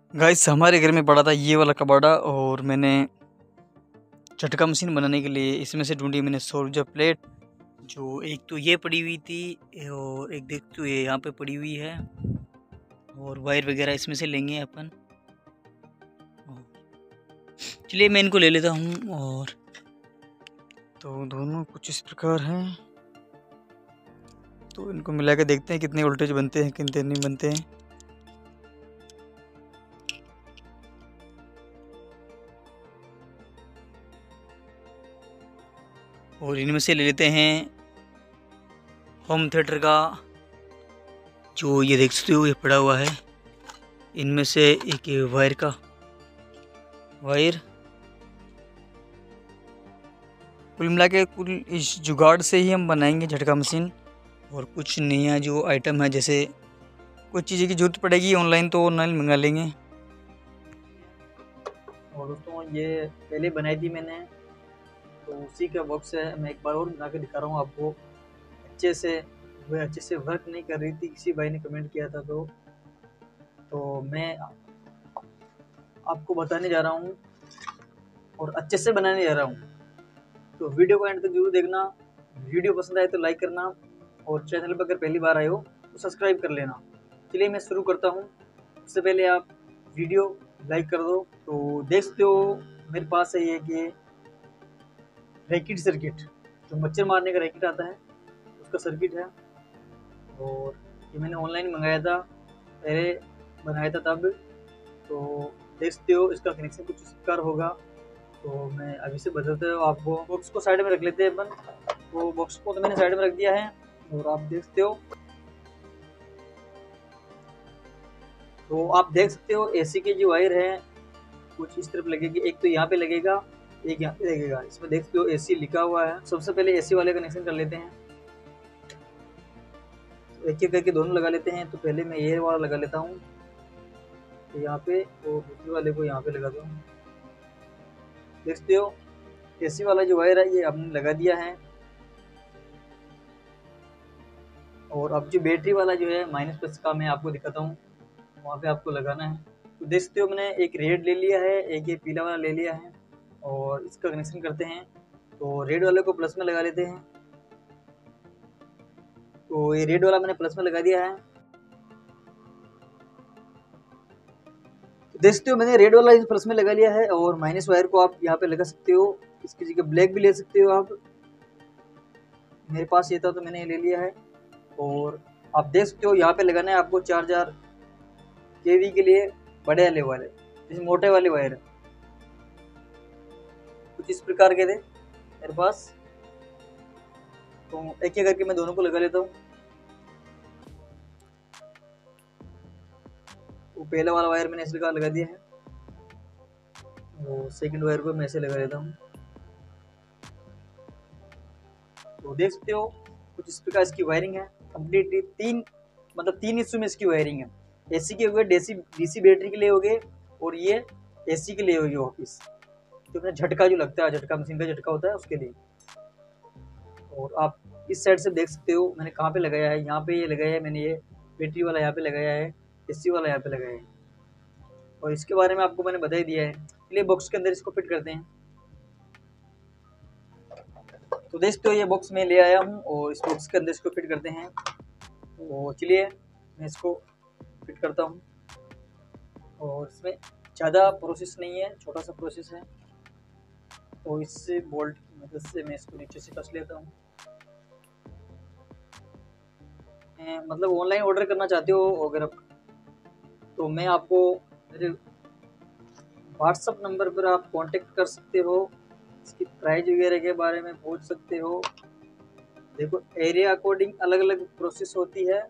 Guys हमारे घर में पड़ा था ये वाला कबाड़ा और मैंने झटका मशीन बनाने के लिए इसमें से ढूंढी मैंने सोल्जर प्लेट। जो एक तो ये पड़ी हुई थी और एक देख तो ये यहाँ पे पड़ी हुई है और वायर वगैरह इसमें से लेंगे अपन। चलिए मैं इनको ले लेता हूँ। और तो दोनों कुछ इस प्रकार हैं, तो इनको मिला के देखते हैं कितने वोल्टेज बनते हैं कितने नहीं बनते हैं। और इनमें से ले लेते हैं होम थिएटर का, जो ये देख सकते हो ये पड़ा हुआ है। इनमें से एक वायर का वायर, कुल मिला के कुल इस जुगाड़ से ही हम बनाएंगे झटका मशीन। और कुछ नया जो आइटम है, जैसे कुछ चीज़ें की जरूरत पड़ेगी ऑनलाइन तो ऑनलाइन मंगा लेंगे। और दोस्तों ये पहले बनाई थी मैंने, तो उसी का बॉक्स है। मैं एक बार और बना के दिखा रहा हूँ आपको। अच्छे से वर्क नहीं कर रही थी, किसी भाई ने कमेंट किया था, तो मैं आपको बताने जा रहा हूँ और अच्छे से बनाने जा रहा हूँ। तो वीडियो को एंड तक जरूर देखना। वीडियो पसंद आए तो लाइक करना और चैनल पर अगर पहली बार आए हो तो सब्सक्राइब कर लेना। चलिए मैं शुरू करता हूँ। उससे पहले आप वीडियो लाइक कर दो। तो देख सकते हो मेरे पास है ये कि रैकेट सर्किट, जो मच्छर मारने का रैकेट आता है उसका सर्किट है। और ये मैंने ऑनलाइन मंगाया था, पहले बनाया था तब। तो देख सकते हो इसका कनेक्शन कुछ इस प्रकार होगा। तो मैं अभी से बताते हो आपको। बॉक्स को साइड में रख लेते हैं अपन। तो बॉक्स को तो मैंने साइड में रख दिया है और आप देख सकते हो। तो आप देख सकते हो एसी की जो वायर है कुछ इस तरफ लगेगी। एक तो यहाँ पे लगेगा, एक यहाँ पे लगेगा। इसमें देख सकते हो एसी लिखा हुआ है। सबसे पहले एसी वाले कनेक्शन कर लेते हैं। तो एक एक करके दोनों लगा लेते हैं। तो पहले मैं ये वाला लगा लेता हूँ यहाँ पे, और दूसरे वाले को यहाँ पे लगा दूँ। देख सकते हो एसी वाला जो वायर है ये हमने लगा दिया है। और अब जो बैटरी वाला जो है माइनस प्लस का मैं आपको दिखाता हूँ, वहाँ पे आपको लगाना है। तो देख सकते हो मैंने एक रेड ले लिया है, एक ये पीला वाला ले लिया है और इसका कनेक्शन करते हैं। तो रेड वाले को प्लस में लगा लेते हैं। तो ये रेड वाला मैंने प्लस में लगा दिया है। तो देख सकते हो मैंने रेड वाला इस प्लस में लगा लिया है और माइनस वायर को आप यहाँ पे लगा सकते हो। इसकी जगह ब्लैक भी ले सकते हो आप। मेरे पास ये था तो मैंने ये ले लिया है। और आप देख सकते हो यहाँ पे लगाना है आपको 4000 kV के लिए बड़े वाले वाले, जैसे मोटे वाले वायर है कुछ इस प्रकार के थे मेरे पास। तो एक एक करके मैं दोनों को लगा लेता हूँ। तो पहला वाला वायर मैंने इस प्रकार लगा दिया है और सेकंड वायर को मैं ऐसे लगा लेता हूँ। तो देख सकते हो कुछ इस प्रकार इसकी वायरिंग है कम्प्लीटली। तीन हिस्सों में इसकी वायरिंग है। एसी के हो गए, डीसी बैटरी के लिए हो गए, और ये एसी के लिए हो गए ऑफिस, तो अपना झटका जो लगता है, झटका मशीन का झटका होता है उसके लिए। और आप इस साइड से देख सकते हो मैंने कहाँ पे लगाया है। यहाँ पे ये लगाया है मैंने, ये बैटरी वाला यहाँ पे लगाया है, एसी वाला यहाँ पे लगाया है। और इसके बारे में आपको मैंने बता ही दिया है। चलिए बॉक्स के अंदर इसको फिट करते हैं। तो देख सकते हो ये बॉक्स में ले आया हूँ और इस बॉक्स के अंदर इसको फिट करते हैं। तो चलिए मैं इसको फिट करता हूँ। और इसमें ज़्यादा प्रोसेस नहीं है, छोटा सा प्रोसेस है। तो इससे बोल्ट की मदद से मैं इसको नीचे से कस लेता हूँ। मतलब ऑनलाइन ऑर्डर करना चाहते हो अगर आप, तो मैं आपको मेरे व्हाट्सअप नंबर पर आप कांटेक्ट कर सकते हो। इसकी प्राइस वगैरह के बारे में पूछ सकते हो। देखो एरिया अकॉर्डिंग अलग अलग प्रोसेस होती है।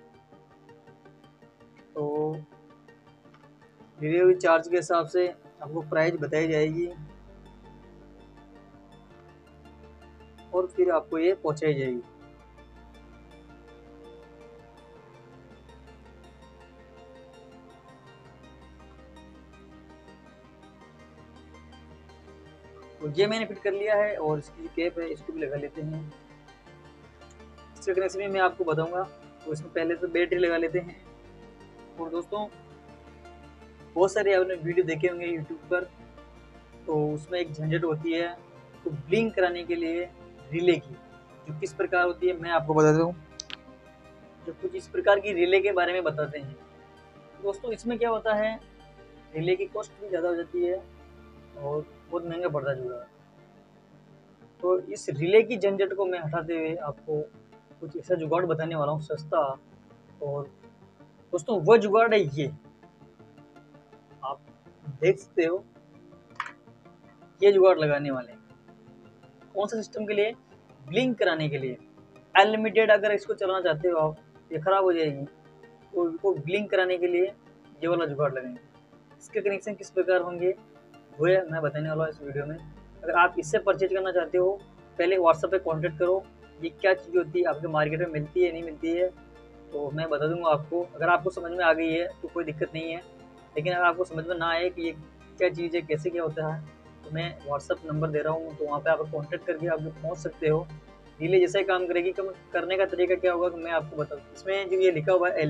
तो डिलीवरी चार्ज के हिसाब से आपको प्राइस बताई जाएगी और फिर आपको ये पहुंचाई जाएगी। तो ये मैंने फिट कर लिया है और इसकी कैप है इसको भी लगा लेते हैं। इसके कनेक्शन में मैं आपको बताऊंगा। तो इसमें पहले तो बैटरी लगा लेते हैं। और दोस्तों बहुत सारे आपने वीडियो देखे होंगे यूट्यूब पर, तो उसमें एक झंझट होती है तो ब्लिंक कराने के लिए रिले की, जो किस प्रकार होती है मैं आपको बताता हूँ। जो कुछ इस प्रकार की रिले के बारे में बताते हैं दोस्तों। इसमें क्या होता है, रिले की कॉस्ट भी ज़्यादा हो जाती है और बहुत महंगा पड़ता है जुगाड़। तो इस रिले की झंझट को मैं हटाते हुए आपको कुछ ऐसा जुगाड़ बताने वाला हूँ सस्ता। और दोस्तों वह जुगाड़ है ये, आप देख सकते हो, ये जुगाड़ लगाने वाले हैं। कौन सा सिस्टम के लिए? ब्लिंक कराने के लिए। अनलिमिटेड अगर इसको चलाना चाहते हो आप, ये खराब हो जाएगी, तो इसको ब्लिंक कराने के लिए ये वाला जुगाड़ लगाएंगे। इसके कनेक्शन किस प्रकार होंगे वो है मैं बताने वाला हूँ इस वीडियो में। अगर आप इससे परचेज करना चाहते हो, पहले व्हाट्सएप पे कांटेक्ट करो। ये क्या चीज़ होती है, आपके मार्केट में मिलती है नहीं मिलती है, तो मैं बता दूंगा आपको। अगर आपको समझ में आ गई है तो कोई दिक्कत नहीं है, लेकिन अगर आपको समझ में ना आए कि ये क्या चीज़ है, कैसे क्या होता है, तो मैं व्हाट्सअप नंबर दे रहा हूँ, तो वहाँ पे आप कॉन्टेक्ट करके आप पहुँच सकते हो। रिले जैसा ही काम करेगी। कम करने का तरीका क्या होगा मैं आपको बताऊँ। इसमें जो ये लिखा हुआ है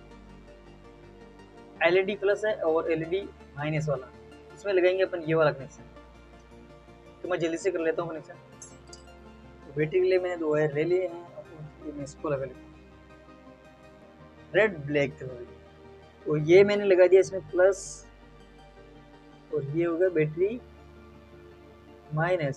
एलईडी प्लस है और एलईडी माइनस वाला, इसमें लगाएंगे अपन ये वाला कनेक्शन। तो मैं जल्दी से कर लेता हूँ कनेक्शन। तो बैटरी के लिए मैंने 2 वायर ले लिए हैं, अब मैं इसको लगा लेता हूँ रेड ब्लैक कलर। तो ये मैंने लगा दिया इसमें प्लस, और ये हो गया बैटरी माइनस।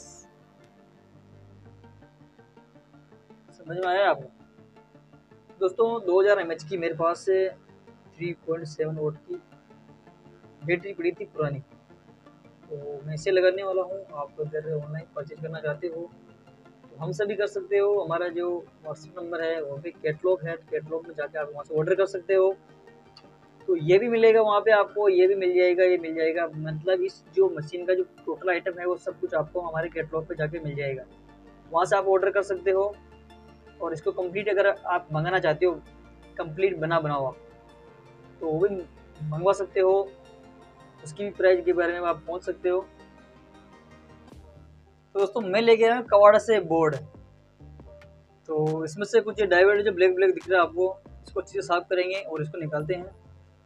समझ में आया आपको दोस्तों? 2000 mAh की मेरे पास 3.7 वोल्ट की बैटरी पड़ी थी पुरानी, तो मैं इसे लगाने वाला हूँ। आप अगर ऑनलाइन परचेज करना चाहते हो तो हमसे भी कर सकते हो। हमारा जो व्हाट्सएप नंबर है वो भी कैटलॉग है, कैटलॉग में जाके आप वहाँ से ऑर्डर कर सकते हो। तो ये भी मिलेगा वहाँ पे आपको, ये भी मिल जाएगा, ये मिल जाएगा। मतलब इस जो मशीन का जो टोटल आइटम है वो सब कुछ आपको हमारे कैटलॉग पे जाके मिल जाएगा, वहाँ से आप ऑर्डर कर सकते हो। और इसको कंप्लीट अगर आप मंगाना चाहते हो, कंप्लीट बना हुआ, तो वो भी मंगवा सकते हो। उसकी भी प्राइस के बारे में आप पहुँच सकते हो। तो दोस्तों मैं लेके आया कवाड़ा से बोर्ड। तो इसमें से कुछ डायोड जो ब्लैक ब्लैक दिख रहा है आपको, इसको अच्छे से साफ करेंगे और इसको निकालते हैं।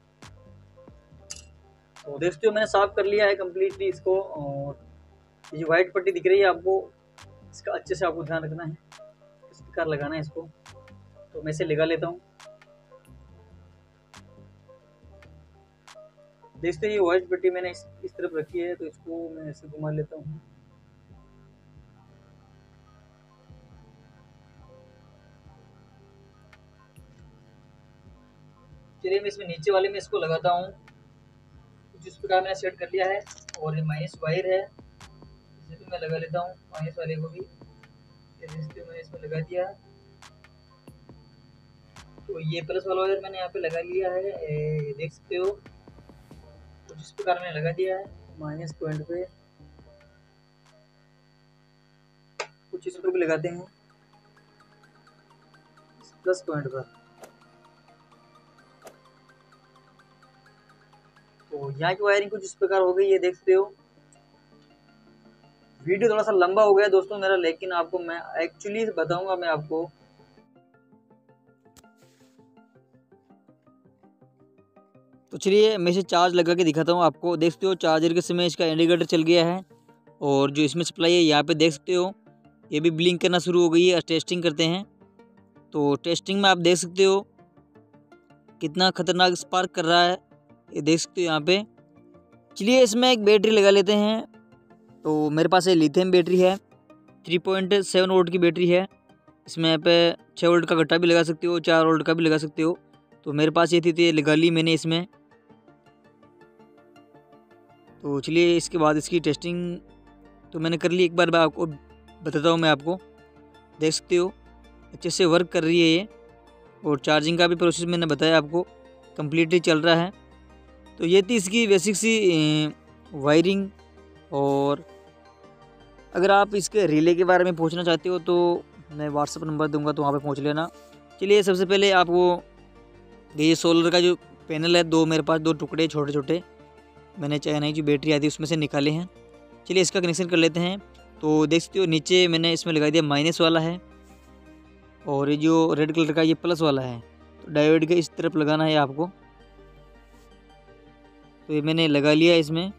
तो देखते हो मैंने साफ कर लिया है कम्प्लीटली इसको। और ये जो व्हाइट पट्टी दिख रही है आपको, इसका अच्छे से आपको ध्यान रखना है, इस प्रकार लगाना है इसको। तो मैं इसे लगा लेता हूँ। देखते हो ये व्हाइट पट्टी मैंने इस तरफ रखी है, तो इसको मैं ऐसे घुमा लेता हूँ। चलिए मैं इसमें नीचे वाले में इसको लगाता हूँ। जिस प्रकार मैंने सेट कर लिया है, और ये माइनस वायर है, इसे भी मैं लगा लेता हूँ, माइनस वाले को भी। मैंने इसमें लगा दिया। तो ये प्लस वाला वायर मैंने यहाँ पे लगा लिया है, ये देख सकते हो। तो जिस प्रकार मैंने लगा दिया है माइनस पॉइंट पे, कुछ इस पर भी लगाते हैं प्लस पॉइंट पर। तो यहाँ की वायरिंग कुछ इस प्रकार हो गई, ये देखते हो। वीडियो थोड़ा सा लंबा हो गया दोस्तों मेरा, लेकिन आपको मैं एक्चुअली बताऊंगा मैं आपको। तो चलिए मैं इसे चार्ज लगा के दिखाता हूँ आपको। देख सकते हो चार्जर के समय इसका इंडिकेटर चल गया है, और जो इसमें सप्लाई है यहाँ पे देख सकते हो ये भी ब्लिंक करना शुरू हो गई है। टेस्टिंग करते हैं। तो टेस्टिंग में आप देख सकते हो कितना खतरनाक स्पार्क कर रहा है, ये देख सकते हो यहाँ पे। चलिए इसमें एक बैटरी लगा लेते हैं। तो मेरे पास ये लिथियम बैटरी है, 3.7 वोल्ट की बैटरी है। इसमें यहाँ पे 6 वोल्ट का गट्टा भी लगा सकते हो, 4 वोल्ट का भी लगा सकते हो। तो मेरे पास ये थी तो ये लगा ली मैंने इसमें। तो चलिए इसके बाद इसकी टेस्टिंग तो मैंने कर ली, एक बार मैं आपको बताता हूँ मैं आपको। देख सकते हो अच्छे से वर्क कर रही है ये, और चार्जिंग का भी प्रोसेस मैंने बताया आपको, कम्प्लीटली चल रहा है। तो ये थी इसकी बेसिक सी वायरिंग। और अगर आप इसके रिले के बारे में पूछना चाहते हो तो मैं व्हाट्सअप नंबर दूंगा, तो वहाँ पे पहुँच लेना। चलिए सबसे पहले आपको ये सोलर का जो पैनल है, मेरे पास 2 टुकड़े छोटे छोटे मैंने चाइना की बैटरी आती है उसमें से निकाले हैं। चलिए इसका कनेक्शन कर लेते हैं। तो देख सकते हो नीचे मैंने इसमें लगा दिया माइनस वाला है, और ये जो रेड कलर का ये प्लस वाला है। तो डायोड के इस तरफ लगाना है आपको। तो ये मैंने लगा लिया इसमें।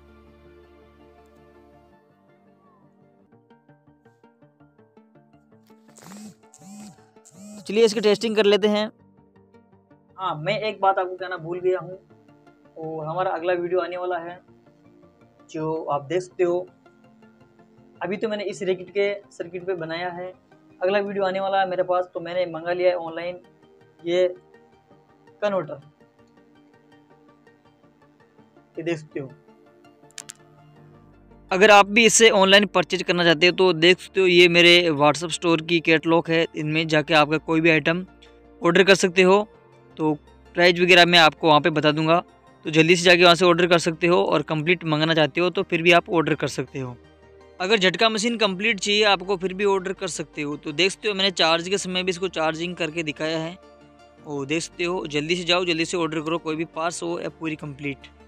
चलिए इसकी टेस्टिंग कर लेते हैं। हाँ, मैं एक बात आपको कहना भूल गया हूँ, और हमारा अगला वीडियो आने वाला है जो आप देख सकते हो। अभी तो मैंने इस सर्किट पे बनाया है, अगला वीडियो आने वाला है मेरे पास, तो मैंने मंगा लिया है ऑनलाइन ये कन्वर्टर, ये देख सकते हो। अगर आप भी इससे ऑनलाइन परचेज करना चाहते हो तो देख सकते हो, ये मेरे व्हाट्सअप स्टोर की कैटलॉग है, इनमें जाके आपका कोई भी आइटम ऑर्डर कर सकते हो। तो प्राइस वगैरह मैं आपको वहाँ पे बता दूंगा, तो जल्दी से जाके वहाँ से ऑर्डर कर सकते हो। और कंप्लीट मंगाना चाहते हो तो फिर भी आप ऑर्डर कर सकते हो। अगर झटका मशीन कंप्लीट चाहिए आपको फिर भी ऑर्डर कर सकते हो। तो देख सकते हो मैंने चार्ज के समय भी इसको चार्जिंग करके दिखाया है, और देख सकते हो। जल्दी से जाओ, जल्दी से ऑर्डर करो, कोई भी पार्ट्स हो या पूरी कंप्लीट।